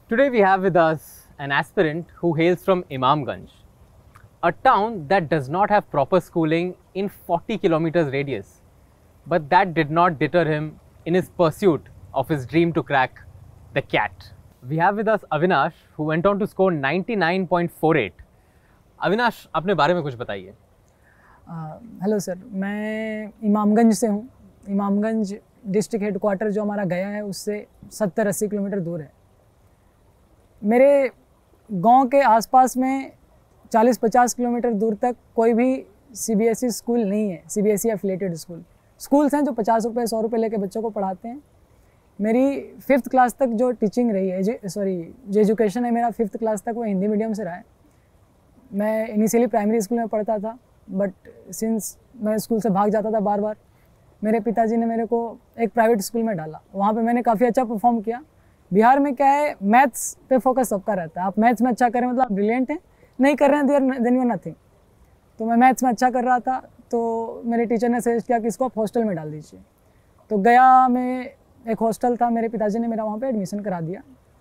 Today we have with us an aspirant who hails from Imamganj, a town that does not have proper schooling in 40 kilometers radius. But that did not deter him in his pursuit of his dream to crack the CAT. We have with us Avinash, who went on to score 99.48. Avinash, अपने बारे में कुछ बताइए। Hello sir, मैं इमामगंज से हूँ। Imamganj district headquarter जो हमारा गया है उससे 70-80 किलोमीटर दूर है। मेरे गांव के आसपास में 40-50 किलोमीटर दूर तक कोई भी सीबीएसई स्कूल नहीं है। सीबीएसई एफिलेटेड स्कूल्स हैं जो 50 रुपये 100 रुपये लेके बच्चों को पढ़ाते हैं। मेरी 5th क्लास तक जो टीचिंग रही है जो एजुकेशन है मेरा 5th क्लास तक वो हिंदी मीडियम से रहा है। मैं इनिशियली प्राइमरी स्कूल में पढ़ता था, बट सिंस मैं स्कूल से भाग जाता था बार बार, मेरे पिताजी ने मेरे को एक प्राइवेट स्कूल में डाला। वहाँ पे मैंने काफ़ी अच्छा परफॉर्म किया। बिहार में क्या है, मैथ्स पे फोकस सबका रहता है। आप मैथ्स में अच्छा करें मतलब आप ब्रिलियंट हैं, नहीं कर रहे हैं देन यू आर नथिंग। तो मैं मैथ्स में अच्छा कर रहा था, तो मेरे टीचर ने सजेस्ट किया कि इसको आप हॉस्टल में डाल दीजिए। तो गया में एक हॉस्टल था, मेरे पिताजी ने मेरा वहाँ पे एडमिशन करा दिया।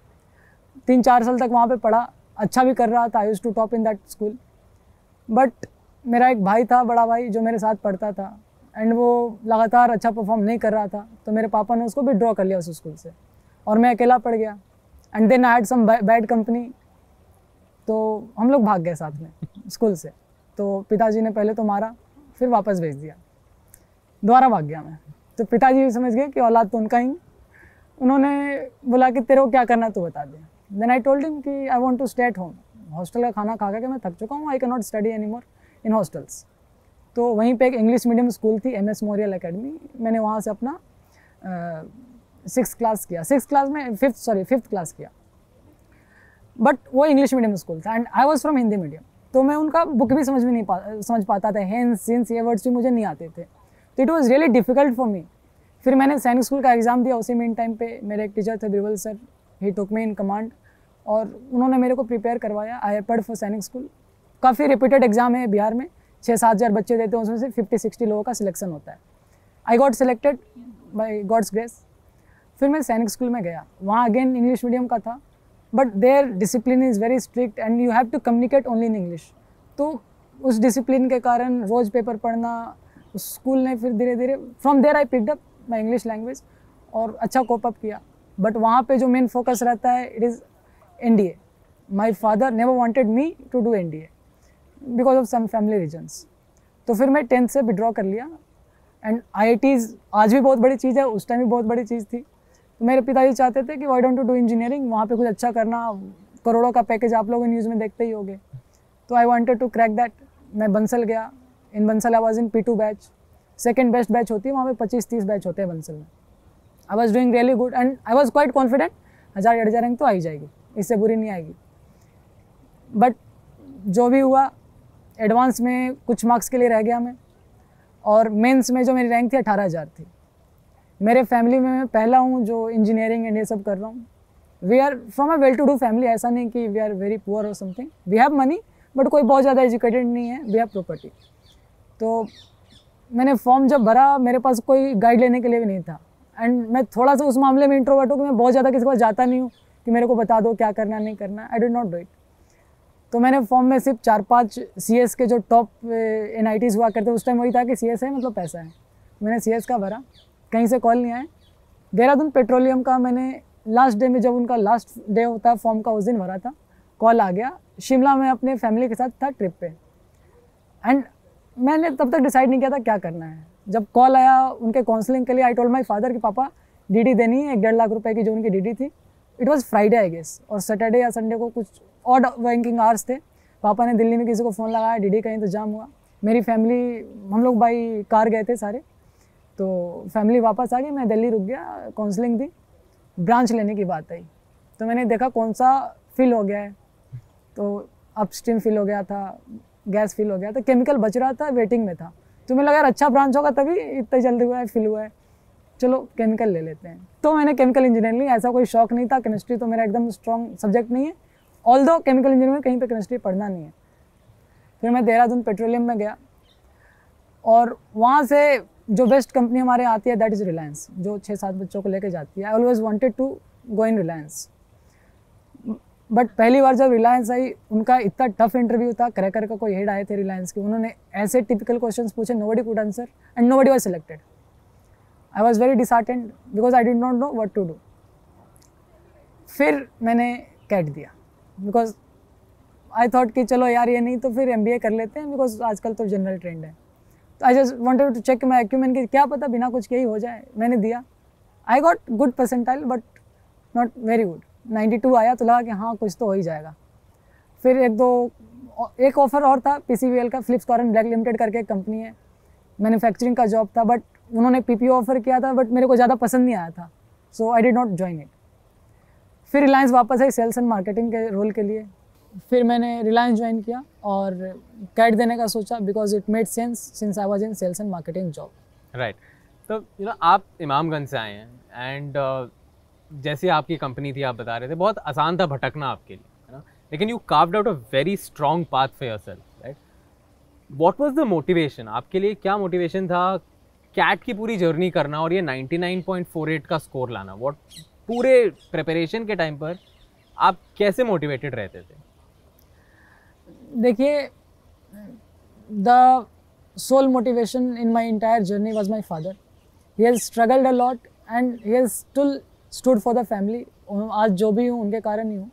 3-4 साल तक वहाँ पे पढ़ा, अच्छा भी कर रहा था। I used to top in that school. But मेरा एक भाई था, बड़ा भाई, जो मेरे साथ पढ़ता था एंड वो लगातार अच्छा परफॉर्म नहीं कर रहा था। तो मेरे पापा ने उसको विड्रॉ कर लिया उस स्कूल से और मैं अकेला पढ़ गया। And then I had some bad company, तो हम लोग भाग गए साथ में स्कूल से। तो पिताजी ने पहले तो मारा, फिर वापस भेज दिया, दोबारा भाग गया मैं। तो पिताजी समझ गए कि औलाद तो उनका ही। उन्होंने बोला कि तेरे को क्या करना है तू बता दे। देन आई टोल्ड हिम कि I want to stay at home. Hostel का खाना खा के मैं थक चुका हूँ, I can not study any more in hostels. तो वहीं पे एक इंग्लिश मीडियम स्कूल थी, MS मोरियल एकेडमी। मैंने वहाँ से अपना 6th क्लास किया। 6th क्लास में 5th क्लास किया। बट वो इंग्लिश मीडियम स्कूल था and I was from Hindi medium. तो मैं उनका बुक भी समझ पाता था। हेंस सिंस ये वर्ड्स भी मुझे नहीं आते थे। तो it was really difficult for me. फिर मैंने सैनिक स्कूल का एग्ज़ाम दिया। उसी मीन टाइम पे मेरे एक टीचर थे, Birbal sir, he took me in command और उन्होंने मेरे को प्रिपेयर करवाया। आई पढ़ फॉर सैनिक स्कूल। काफ़ी रिपीटेड एग्जाम है बिहार में, 6-7 हज़ार बच्चे देते हैं, उसमें से 50-60 लोगों का सिलेक्शन होता है। I got selected by God's grace. फिर मैं सैनिक स्कूल में गया। वहाँ अगेन इंग्लिश मीडियम का था, but their discipline is very strict and you have to communicate only in English. तो उस डिसिप्लिन के कारण रोज़ पेपर पढ़ना, उस स्कूल ने फिर धीरे धीरे from there I picked up my English language और अच्छा कोप अप किया। बट वहाँ पे जो मेन फोकस रहता है it is NDA. My father never wanted me to do NDA because of some family reasons. तो फिर मैं 10th से विड्रॉ कर लिया। एंड IITs आज भी बहुत बड़ी चीज़ है, उस टाइम भी बहुत बड़ी चीज़ थी। तो मेरे पिताजी चाहते थे कि why don't to do engineering, वहाँ पे कुछ अच्छा करना, करोड़ों का पैकेज आप लोग न्यूज़ में देखते ही होंगे। तो I wanted to crack that. मैं बंसल गया। In Bansal I was in P2 batch, second best batch होती है वहाँ पे, 25-30 बैच होते हैं बंसल में। I was doing really good and I was quite confident 1000-1500 rank तो आ ही जाएगी, इससे बुरी नहीं आएगी। बट जो भी हुआ, एडवांस में कुछ मार्क्स के लिए रह गया मैं, और मेंस में जो मेरी रैंक थी 18,000 थी। मेरे फैमिली में मैं पहला हूँ जो इंजीनियरिंग एंड ये सब कर रहा हूँ। We are from a well to do family, ऐसा नहीं कि वी आर वेरी पुअर और something. We have money but कोई बहुत ज़्यादा एजुकेटेड नहीं है, वी हैव प्रॉपर्टी। तो मैंने फॉर्म जब भरा, मेरे पास कोई गाइड लेने के लिए भी नहीं था। एंड मैं थोड़ा सा उस मामले में इंट्रोवर्ट हूँ कि मैं बहुत ज़्यादा किसी के पास जाता नहीं हूँ कि मेरे को बता दो क्या करना नहीं करना। I did not do it. तो मैंने फॉर्म में सिर्फ 4-5 CS के जो टॉप NITs हुआ करते, उस टाइम वही था कि CS है मतलब पैसा है। मैंने CS का भरा, कहीं से कॉल नहीं आया। देहरादून पेट्रोलियम का मैंने लास्ट डे में, जब उनका लास्ट डे होता है फॉर्म का, उस दिन भरा था। कॉल आ गया। शिमला में अपने फैमिली के साथ था ट्रिप पे, एंड मैंने तब तक डिसाइड नहीं किया था क्या करना है। जब कॉल आया उनके काउंसलिंग के लिए, आई टोल्ड माई फादर कि पापा DD देनी है, 1.5 लाख रुपए की जो उनकी DD थी। It was Friday I guess, और सैटरडे या संडे को कुछ ऑड वर्किंग आवर्स थे। पापा ने दिल्ली में किसी को फ़ोन लगाया, DD का इंतजाम हुआ। मेरी फैमिली, हम लोग बाई कार गए थे सारे, तो फैमिली वापस आ गई। मैं दिल्ली रुक गया, काउंसलिंग दी, ब्रांच लेने की बात आई। तो मैंने देखा कौन सा फिल हो गया है, तो अपस्ट्रीम फिल हो गया था, गैस फिल हो गया था, केमिकल बच रहा था, वेटिंग में था। तो मैं लगा यार अच्छा ब्रांच होगा तभी इतना जल्दी हुआ है, फिल हुआ है, चलो केमिकल ले लेते हैं। तो मैंने केमिकल इंजीनियरिंग ली। ऐसा कोई शौक नहीं था, केमिस्ट्री तो मेरा एकदम स्ट्रॉन्ग सब्जेक्ट नहीं है, ऑल्दो केमिकल इंजीनियरिंग में कहीं पे केमिस्ट्री पढ़ना नहीं है। फिर मैं देहरादून पेट्रोलियम में गया, और वहाँ से जो बेस्ट कंपनी हमारे आती है दैट इज़ रिलायंस, जो 6-7 बच्चों को लेके जाती है। I always wanted to go in Reliance. But पहली बार जब रिलायंस आई, उनका इतना टफ इंटरव्यू था, क्रैकर का कोई हेड आए थे रिलायंस के, उन्होंने ऐसे टिपिकल क्वेश्चंस पूछे, nobody could answer and nobody was selected. I was very disheartened because I did not know what to do. फिर मैंने कैट दिया बिकॉज आई थॉट कि चलो यार ये नहीं तो फिर MBA कर लेते हैं, बिकॉज आजकल तो जनरल ट्रेंड है. तो I just wanted to check my acumen कि क्या पता बिना कुछ के ही हो जाए. मैंने दिया. I got good percentile but not very good. 92 आया तो लगा कि हाँ कुछ तो हो ही जाएगा. फिर एक ऑफर और था PCBL का, फिलिप्स कॉरन ब्लैक लिमिटेड करके एक कंपनी है, मैन्युफैक्चरिंग का जॉब था, बट उन्होंने PPO ऑफर किया था, बट मेरे को ज़्यादा पसंद नहीं आया था, so I did not join it. फिर रिलायंस वापस आई सेल्स एंड मार्केटिंग के रोल के लिए. फिर मैंने रिलायंस ज्वाइन किया और कैट देने का सोचा because it made sense since I was in sales and marketing job. Right. तो आप इमामगंज से आए हैं एंड जैसे आपकी कंपनी थी, आप बता रहे थे बहुत आसान था भटकना आपके लिए, है ना, लेकिन you carved out a very strong path for yourself, right. What was the motivation? आपके लिए क्या मोटिवेशन था कैट की पूरी जर्नी करना और ये 99.48 का स्कोर लाना? व्हाट पूरे प्रिपरेशन के टाइम पर आप कैसे मोटिवेटेड रहते थे? देखिए, the sole motivation in my entire journey was my father. He has struggled a lot and he has still stood for the family. आज जो भी हूँ उनके कारण ही हूँ.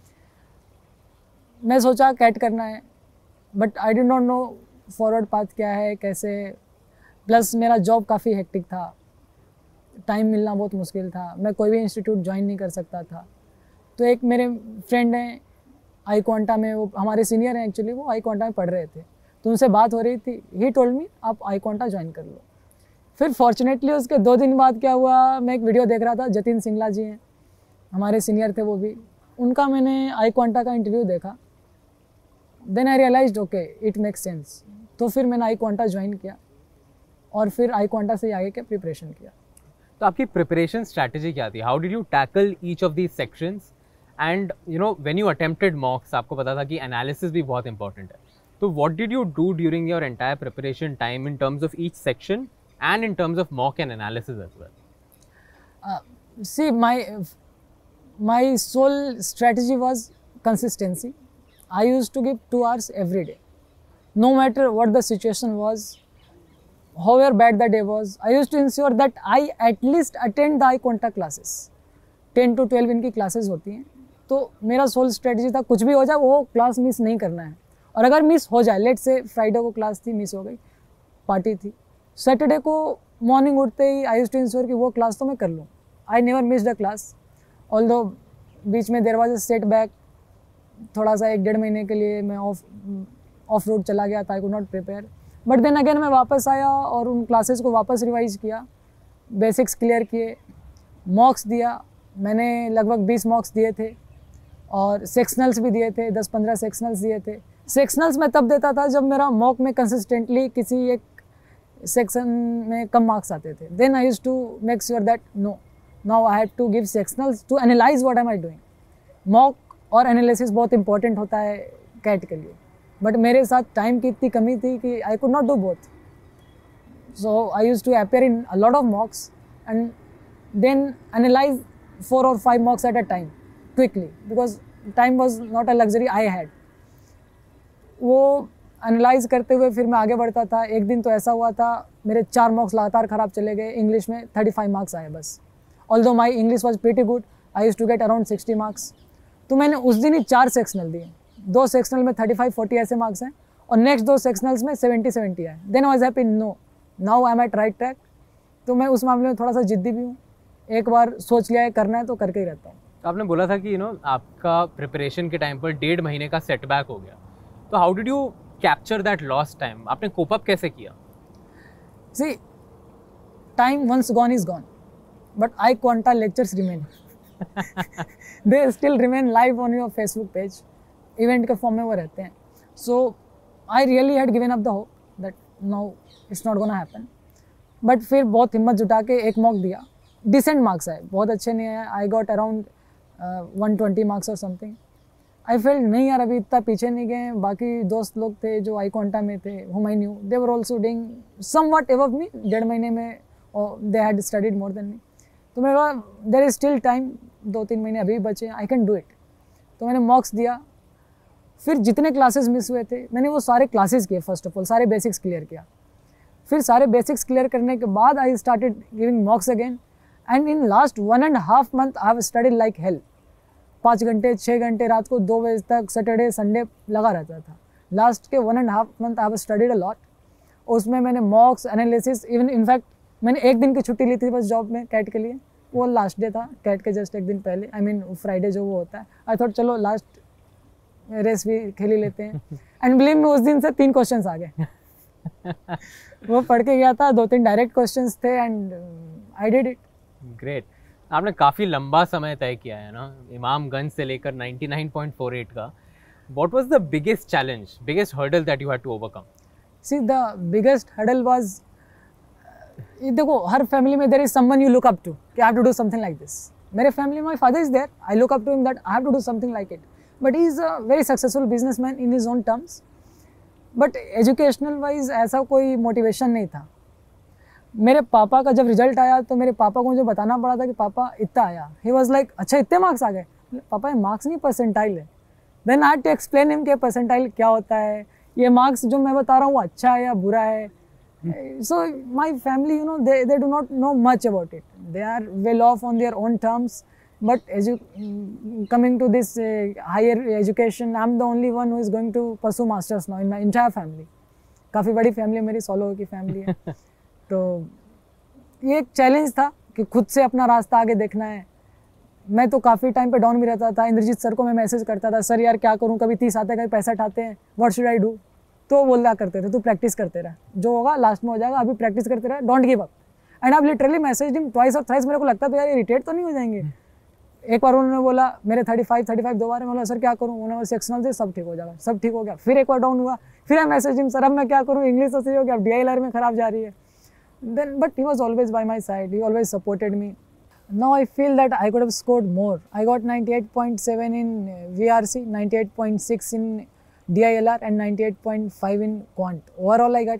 मैं सोचा कैट करना है, but I did not know forward path क्या है, कैसे. प्लस मेरा जॉब काफ़ी हेक्टिक था, टाइम मिलना बहुत मुश्किल था, मैं कोई भी इंस्टीट्यूट ज्वाइन नहीं कर सकता था. तो एक मेरे फ्रेंड हैं आई क्वांटा में, वो हमारे सीनियर हैं एक्चुअली, वो आई क्वांटा में पढ़ रहे थे, तो उनसे बात हो रही थी. ही टोल्ड मी आप आई क्वांटा ज्वाइन कर लो. फिर फॉर्चुनेटली उसके 2 दिन बाद क्या हुआ, मैं एक वीडियो देख रहा था, जतिन सिंगला जी हैं, हमारे सीनियर थे वो भी, उनका मैंने आई क्वांटा का इंटरव्यू देखा. Then I realized okay it makes sense. तो फिर मैंने आई क्वांटा ज्वाइन किया और फिर आई क्वांटा से आगे के प्रिपरेशन किया. तो आपकी प्रिपरेशन स्ट्रैटेजी क्या थी? How did you tackle each of these sections? And when you attempted mocks, आपको पता था कि एनालिसिस भी बहुत इंपॉर्टेंट है, तो what did you do during your entire preparation time in terms of each section and in terms of mock and analysis as well? See, my sole strategy was consistency. I used to give 2 hours every day, no matter what the situation was, however bad the day was. I used to ensure that I at least attend the eye contact classes. 10 to 12 इनकी classes होती हैं, तो मेरा soul strategy था कुछ भी हो जाए वो क्लास मिस नहीं करना है. और अगर मिस हो जाए, लेट से फ्राइडे को क्लास थी, मिस हो गई, पार्टी थी, सैटरडे को मॉर्निंग उठते ही आई यूज्ड टू इंश्योर कि वो क्लास तो मैं कर लूँ. I never missed a class, although बीच में there was a setback, थोड़ा सा 1-1.5 महीने के लिए मैं ऑफ रोड चला गया था, I could not prepare. But then again मैं वापस आया और उन क्लासेस को वापस रिवाइज किया, बेसिक्स क्लियर किए, मॉक्स दिया. मैंने लगभग 20 मॉक्स दिए थे और सेक्शनल्स भी दिए थे, 10-15 सेक्शनल्स दिए थे. सेक्शनल्स मैं तब देता था जब मेरा मॉक में कंसिस्टेंटली किसी एक सेक्शन में कम मार्क्स आते थे. Then I used to make sure that no, now I have to give sectionals to analyse what am I doing. Mock और एनालिसिस बहुत इंपॉर्टेंट होता है कैट के लिए, बट मेरे साथ टाइम की इतनी कमी थी कि I could not do both. So I used to appear in a lot of mocks and then analyse 4 or 5 mocks at a time quickly, because time was not a luxury I had. वो analyse करते हुए फिर मैं आगे बढ़ता था. एक दिन तो ऐसा हुआ था, मेरे 4 मॉक्स लगातार ख़राब चले गए. इंग्लिश में 35 मार्क्स आए बस, although my English was pretty good, I used to get around 60 marks. तो मैंने उस दिन ही 4 सेक्शनल दिए, 2 सेक्शनल में 35-40 ऐसे मार्क्स हैं और नेक्स्ट 2 सेक्शनल्स में 70-70 आए. Then I was happy, no now I am at right track. तो मैं उस मामले में थोड़ा सा जिद्दी भी हूँ, एक बार सोच लिया है करना है तो करके ही रहता हूँ. आपने बोला था कि आपका प्रिपरेशन के टाइम पर 1.5 महीने का सेटबैक हो गया, तो how did you capture that lost time? आपने कोप अप कैसे किया? See, time once gone is gone, but IQuanta lectures remain. They still remain live on your Facebook page, event के फॉर्म में वो रहते हैं. So I really had given up the hope that no it's not gonna happen. But फिर बहुत हिम्मत जुटा के एक मॉक दिया, डिसेंट मार्क्स आए, बहुत अच्छे नहीं आए. आई गॉट अराउंड 120 मार्क्स और समथिंग. आई फेल्ट नहीं यार, अभी इतना पीछे नहीं गए. बाकी दोस्त लोग थे जो आई क्वांटा में थे, whom I knew, they were also doing somewhat above me. 1.5 महीने में they had studied more than me. तो मेरे पास देयर इज स्टिल टाइम, 2-3 महीने अभी बचे, आई कैन डू इट. तो मैंने मॉक्स दिया। फिर जितने क्लासेस मिस हुए थे मैंने वो सारे क्लासेस किए, फर्स्ट ऑफ ऑल सारे बेसिक्स क्लियर किया। फिर सारे बेसिक्स क्लियर करने के बाद I started giving mocks again, and in last 1.5 month I have studied like hell. 5 घंटे 6 घंटे रात को 2 बजे तक सैटरडे संडे लगा रहता था। लास्ट के 1.5 month I have studied a lot. उसमें मैंने मॉक्स एनालिसिस, इवन इनफैक्ट मैंने 1 दिन की छुट्टी ली थी बस जॉब में कैट के लिए, वो लास्ट डे था कैट के जस्ट 1 दिन पहले, आई मीन फ्राइडे जो वो होता है। आई थॉट चलो लास्ट रेस भी खेल ही लेते हैं, एंड बिलीव में उस दिन से 3 क्वेश्चंस आ गए। वो पढ़ के गया था, 2-3 डायरेक्ट क्वेश्चंस थे and I did it. Great. आपने काफ़ी लंबा समय तय किया है ना, इमामगंज से लेकर 99.48 का। What was the biggest challenge, biggest hurdle that you had to overcome? See the biggest hurdle was, देखो हर फैमिली में there is someone you look up to कि I have to do something like this. मेरे family में my father is there, I look up to him that I have to do something like it, but he is a very successful businessman in his own terms. But educational wise ऐसा कोई motivation नहीं था। मेरे पापा का जब result आया तो मेरे पापा को मुझे बताना पड़ा था कि पापा इतना आया। ही वाज लाइक अच्छा इतने मार्क्स आ गए? पापा ये मार्क्स नहीं परसेंटाइल है। Then I had to explain him कि परसेंटाइल क्या होता है, ये मार्क्स जो मैं बता रहा हूँ वो अच्छा है या बुरा है। So my family, you know, they do not know much about it. They are well off on their own terms. But coming to this higher education, I'm the only one who is going to pursue masters now in my entire family. काफ़ी बड़ी family है मेरी, 16 की family है। तो ये एक challenge था कि खुद से अपना रास्ता आगे देखना है। मैं तो काफ़ी टाइम पे डाउन भी रहता था। इंद्रजीत सर को मैं मैसेज करता था, सर यार क्या करूँ, कभी 30 आते हैं कभी 65 आते हैं, व्हाट शुड आई डू? तो बोला करते थे तू प्रैक्टिस करते रह, जो होगा लास्ट में हो जाएगा, अभी प्रैक्टिस करते रह, don't give up. And I literally message him twice और थ्राइस। मेरे को लगता था यार इरिटेट तो नहीं हो जाएंगे। एक बार उन्होंने बोला मेरे 35 दो बार, बोला सर क्या करूँ, उन्होंने सेक्शनल से सब ठीक हो जाएगा, सब ठीक हो गया। फिर एक बार डाउन हुआ, फिर आई मैसेज हिम, सर अब मैं क्या करूँ, इंग्लिश तो सही हो गया, अब DILR में खराब जा रही है। Then but he was always by my side, he always supported me. Now I feel that I could have scored more. I got 98.7 in VRC, 98.6 in DILR and 98.5 in Quant. Overall I got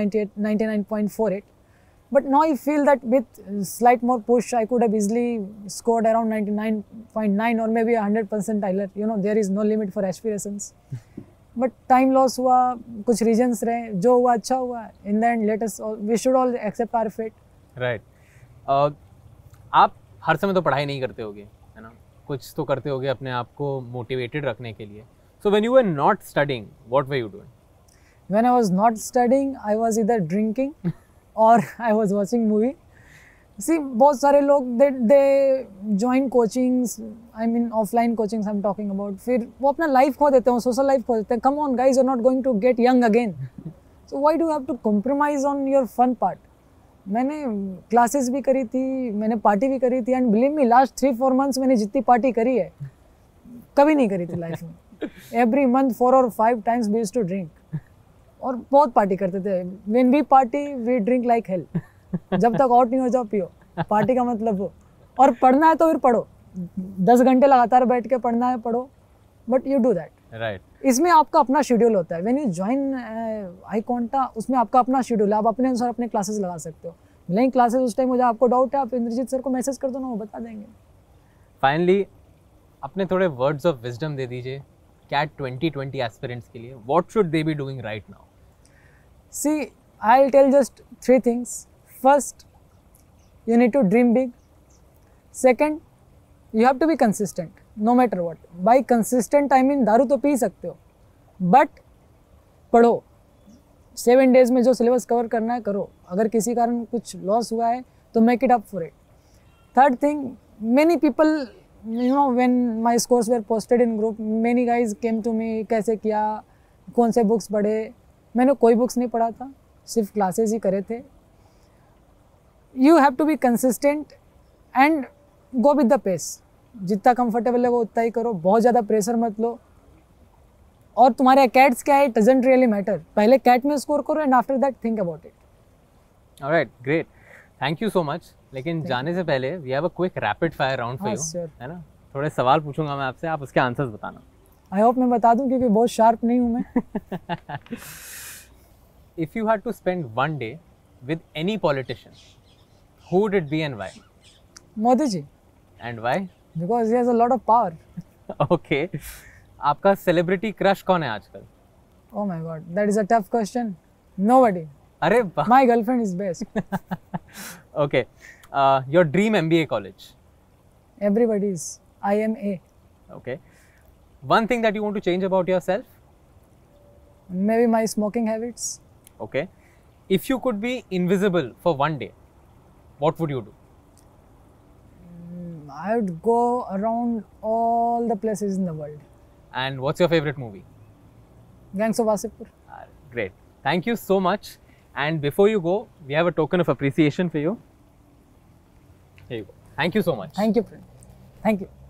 99.48. But now I feel that with slight more push I could have easily scored around 99.9 or maybe 100% percentile. You know, there is no limit for aspirations. But time loss हुआ, कुछ reasons रहे, जो हुआ अच्छा हुआ. In the end, we should all accept our fate. Right. आप हर समय तो पढ़ाई नहीं करते होगे, है ना, कुछ तो करते होगे अपने आप को मोटिवेटेड रखने के लिए। So when you were not studying, what were you doing? When I was not studying, I was either drinking or I was watching movie. See, बहुत सारे लोग they join coachings, I mean offline coachings I'm talking about. फिर वो अपना life खो देते हैं, social life खो देते हैं। Come on guys, you're not going to get young again. So why do you have to compromise on your fun part? मैंने क्लासेस भी करी थी, मैंने पार्टी भी करी थी, and believe me last 3-4 months मैंने जितनी पार्टी करी है कभी नहीं करी थी लाइफ में। Every month 4 or 5 times we used to drink, और बहुत पार्टी करते थे। When we party we drink like hell. जब तक आउट नहीं हो जाओ पियो, पार्टी का मतलब वो। और पढ़ना है तो फिर पढ़ो, 10 घंटे लगातार बैठ के पढ़ना है पढ़ो, but you do that. Right. इसमें आपका अपना शेड्यूल होता है। व्हेन यू ज्वाइन iConta, उसमें आपका अपना शेड्यूल है, आप अपने अनुसार अपने क्लासेस लगा सकते हो। नहीं क्लासेस उस टाइम मुझे आपको डाउट है, आप इंद्रजीत सर को मैसेज कर दो ना, वो बता देंगे। फाइनली अपने थोड़े वर्ड्स ऑफ विजडम दे दीजिए कैट 2020 एस्पिरेंट्स के लिए। What should they be doing right now? See, I'll tell just 3 things. First, you need to dream big. Second, you have to be consistent, no matter what. By consistent, I mean दारू तो P सकते हो, but पढ़ो। 7 days में जो syllabus cover करना है करो। अगर किसी कारण कुछ लॉस हुआ है तो make it up for it. Third thing, many people, you know, when my scores were posted in group, many guys came to me, कैसे किया, कौन से बुक्स पढ़े। मैंने कोई बुक्स नहीं पढ़ा था, सिर्फ क्लासेस ही करे थे। You have to be consistent and go with the pace. जितना कंफर्टेबल है वो उतना ही करो, बहुत ज़्यादा प्रेशर मत लो। और तुम्हारे कैट्स क्या है, इट डजंट रियली मैटर। पहले कैट में स्कोर करो and after that think about it. Alright, great, thank you so much. लेकिन जाने से पहले we have a quick rapid fire round for you, है ना। थोड़े सवाल पूछूंगा मैं आपसे, आप उसके आंसर्स बताना। आई होप मैं बता दूं, क्योंकि बहुत शार्प नहीं हूँ मैं। If you had to spend one day with any politician, who would it be and why? Modi ji. And why? Because he has a lot of power. Okay. आपका सेलिब्रिटी क्रश कौन है आजकल? Oh my God, that is a tough question. Nobody. अरे वाह. My girlfriend is best. Okay. Your dream MBA college? Everybody's. I am A. Okay. One thing that you want to change about yourself? Maybe my smoking habits. Okay. If you could be invisible for one day, what would you do? I would go around all the places in the world. And what's your favorite movie? Gangs of Wasipur. Great. Thank you so much. And before you go, we have a token of appreciation for you. Here you go. Thank you so much. Thank you, friend. Thank you.